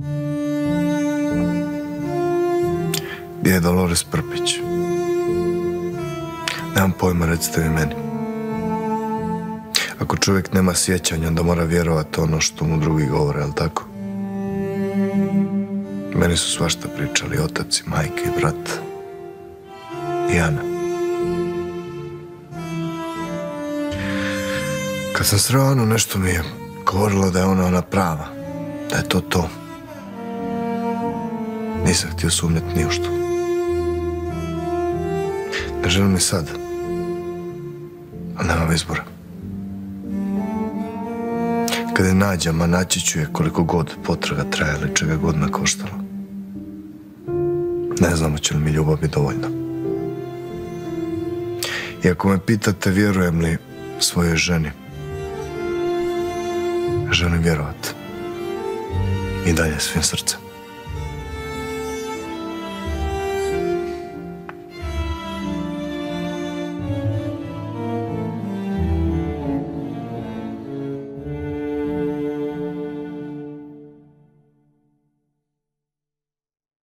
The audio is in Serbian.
Gdje je Dolores Prpić? Nemam pojma, recite mi meni. Ako čovjek nema sjećanja, onda mora vjerovati ono što mu drugi govore, jel' tako? Meni su svašta pričali, otac i majka i brat. I Ana. Kad sam sreo Anu, nešto mi je govorilo da je ona prava, da je to. Nisam htio sumnjati ni u što. Ne želim ni sad, ali nemam izbora. Kada je nađem, a naći ću je koliko god potraga traja ili čega god me koštalo. Ne znamo će li mi ljubav biti dovoljna. I ako me pitate vjerujem li svojoj ženi, želim vjerovat. I dalje svim srcem.